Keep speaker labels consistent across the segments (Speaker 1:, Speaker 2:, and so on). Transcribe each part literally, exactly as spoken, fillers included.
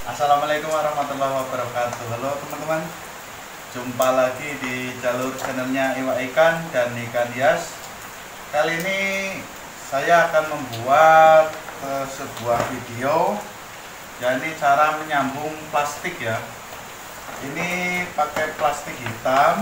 Speaker 1: Assalamualaikum warahmatullahi wabarakatuh. Halo teman-teman, jumpa lagi di jalur channelnya Iwa Ikan dan Ikan Hias. Kali ini saya akan membuat uh, sebuah video, yakni cara menyambung plastik ya. Ini pakai plastik hitam,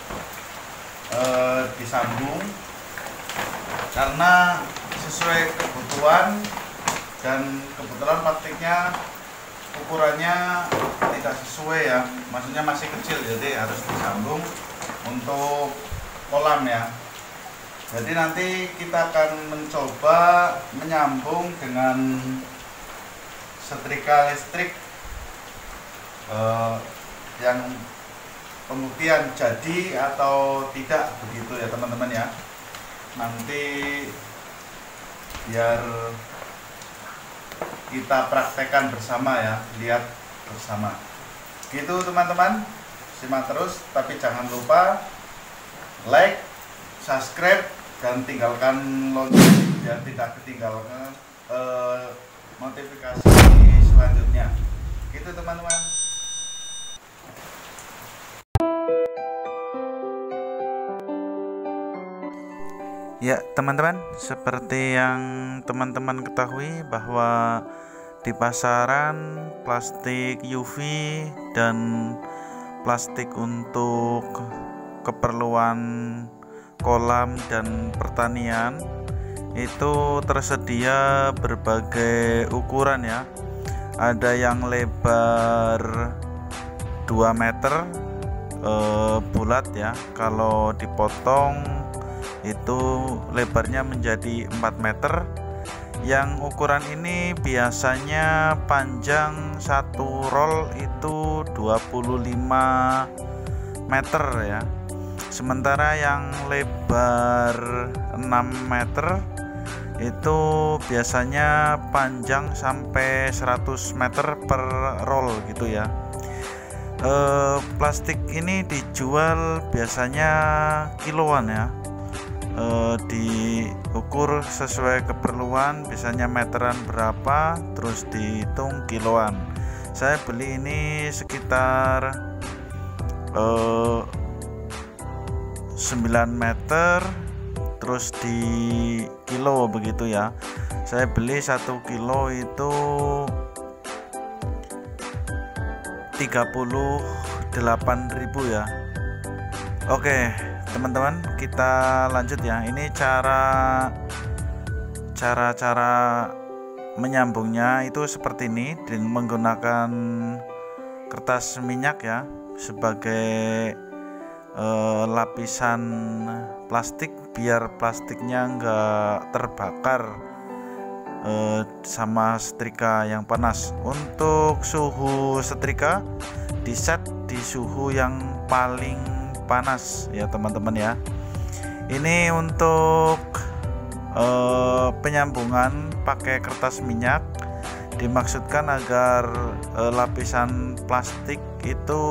Speaker 1: uh, disambung karena sesuai kebutuhan, dan kebetulan plastiknya ukurannya tidak sesuai ya, maksudnya masih kecil, jadi harus disambung untuk kolam ya. Jadi nanti kita akan mencoba menyambung dengan setrika listrik eh, yang pembuktian jadi atau tidak begitu ya teman-teman ya. Nanti biar kita praktekkan bersama ya, lihat bersama gitu teman-teman. Simak terus, tapi jangan lupa like, subscribe, dan tinggalkan lonceng biar tidak ketinggalan eh, notifikasi selanjutnya gitu teman-teman. Ya teman-teman, seperti yang teman-teman ketahui bahwa di pasaran plastik U V dan plastik untuk keperluan kolam dan pertanian itu tersedia berbagai ukuran ya. Ada yang lebar dua meter eh, bulat ya, kalau dipotong itu lebarnya menjadi empat meter. Yang ukuran ini biasanya panjang satu roll itu dua puluh lima meter ya. Sementara yang lebar enam meter itu biasanya panjang sampai seratus meter per roll gitu ya. E, plastik ini dijual biasanya kiloan ya. Uh, diukur sesuai keperluan, biasanya meteran berapa, terus dihitung kiloan. Saya beli ini sekitar uh, sembilan meter, terus di kilo begitu ya. Saya beli satu kilo itu tiga puluh delapan ribu ya. Oke teman-teman, kita lanjut ya. Ini cara cara-cara menyambungnya itu seperti ini, dengan menggunakan kertas minyak ya sebagai eh, lapisan plastik biar plastiknya enggak terbakar eh, sama setrika yang panas. Untuk suhu setrika diset di suhu yang paling panas ya teman-teman ya. Ini untuk eh, penyambungan pakai kertas minyak dimaksudkan agar eh, lapisan plastik itu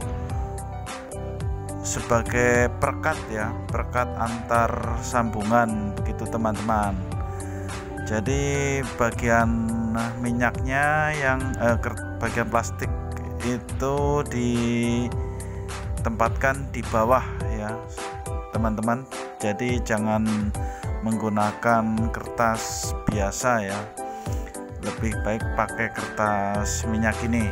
Speaker 1: sebagai perekat ya, perekat antar sambungan gitu teman-teman. Jadi bagian minyaknya yang eh, bagian plastik itu di tempatkan di bawah ya teman-teman. Jadi jangan menggunakan kertas biasa ya, lebih baik pakai kertas minyak ini.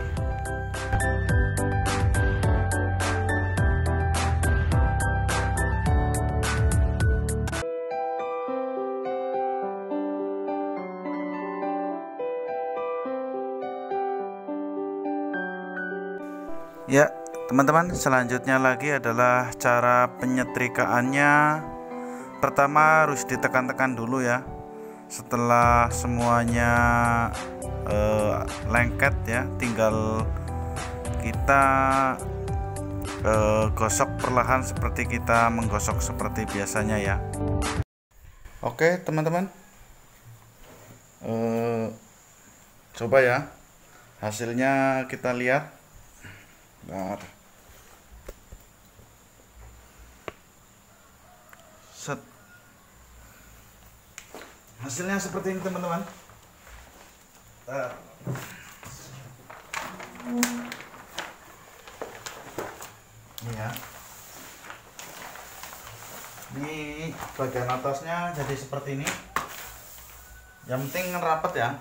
Speaker 1: Ya teman-teman, selanjutnya lagi adalah cara penyetrikaannya. Pertama harus ditekan-tekan dulu ya. Setelah semuanya eh, lengket ya, tinggal kita eh, gosok perlahan seperti kita menggosok seperti biasanya ya. Oke teman-teman, eh, coba ya hasilnya kita lihat. Bentar. Set. Hasilnya seperti ini teman-teman. bagian atasnya jadi seperti ini. Yang penting rapat ya.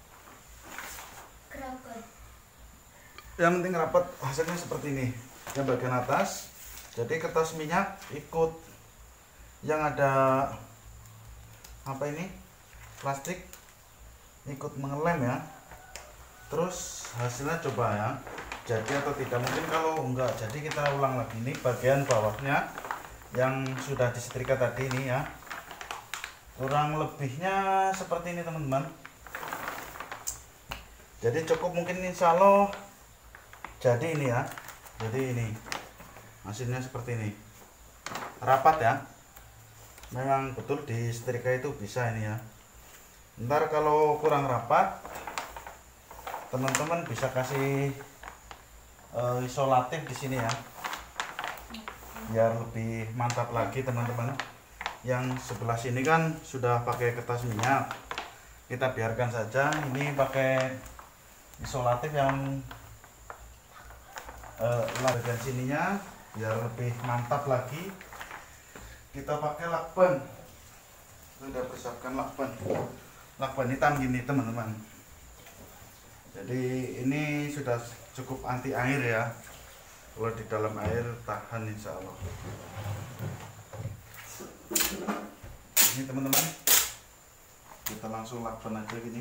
Speaker 2: Rapat.
Speaker 1: Yang penting rapat, hasilnya seperti ini. Yang bagian atas jadi kertas minyak ikut yang ada apa ini plastik ikut mengelem ya. Terus hasilnya coba ya jadi atau tidak. Mungkin kalau enggak jadi kita ulang lagi. Ini bagian bawahnya yang sudah disetrika tadi ini ya, kurang lebihnya seperti ini teman-teman. Jadi cukup mungkin insya Allah jadi ini ya. Jadi ini hasilnya seperti ini, rapat ya. Memang betul di setrika itu bisa ini ya. Ntar kalau kurang rapat teman-teman bisa kasih uh, isolatif di sini ya, biar lebih mantap lagi teman-teman. Yang sebelah sini kan sudah pakai kertas minyak, kita biarkan saja. Ini pakai isolatif yang uh, bagian sininya biar lebih mantap lagi. Kita pakai lakban, sudah persiapkan lakban, lakban hitam gini teman-teman. Jadi ini sudah cukup anti air ya. Kalau di dalam air tahan insya Allah. Ini teman-teman, kita langsung lakban aja gini.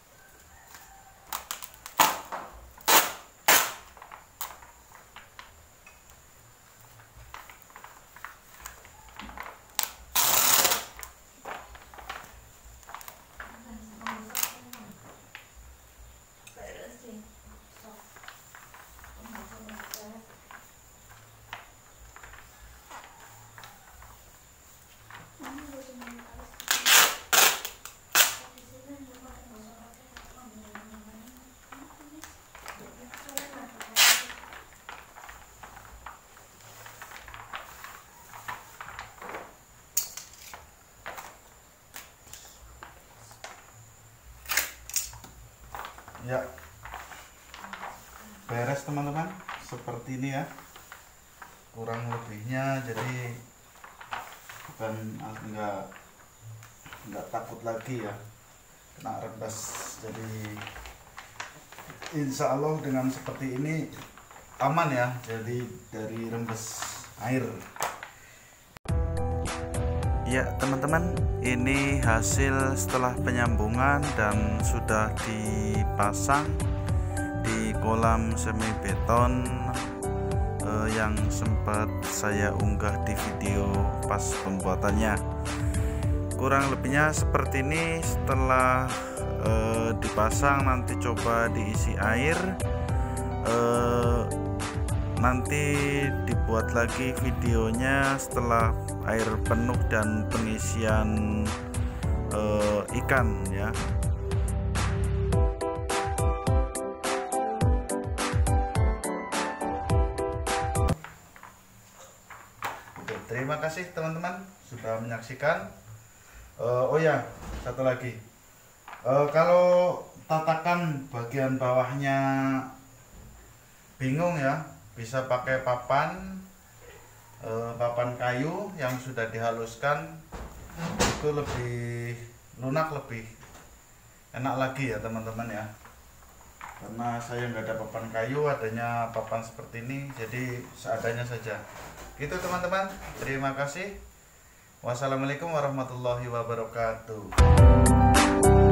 Speaker 1: Ya, beres teman-teman, seperti ini ya kurang lebihnya. Jadi bukan enggak enggak takut lagi ya kena rembes. Jadi insya Allah dengan seperti ini aman ya, jadi dari rembes air. Ya teman-teman, ini hasil setelah penyambungan dan sudah dipasang di kolam semi beton eh, yang sempat saya unggah di video pas pembuatannya. Kurang lebihnya seperti ini. Setelah eh, dipasang nanti coba diisi air, eh, nanti dibuat lagi videonya setelah air penuh dan pengisian uh, ikan ya. Oke, terima kasih teman-teman sudah menyaksikan. Uh, oh ya, satu lagi, uh, kalau tatakan bagian bawahnya bingung ya, bisa pakai papan eh, papan kayu yang sudah dihaluskan, itu lebih lunak, lebih enak lagi ya teman-teman ya. Karena saya nggak ada papan kayu, adanya papan seperti ini, jadi seadanya saja. Gitu teman-teman, terima kasih. Wassalamualaikum warahmatullahi wabarakatuh.